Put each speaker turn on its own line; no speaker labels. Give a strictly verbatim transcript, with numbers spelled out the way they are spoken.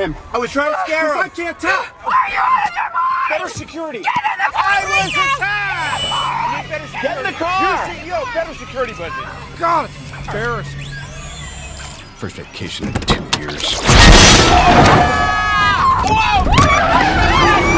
him. I was trying to scare him. I can't tell.
Why are you out of your mind?
Better security.
Get in the car!
I was attacked! I need better security. Get in the car! You're C E O, better security budget.
God, it's embarrassing.
First vacation in two years.
Whoa!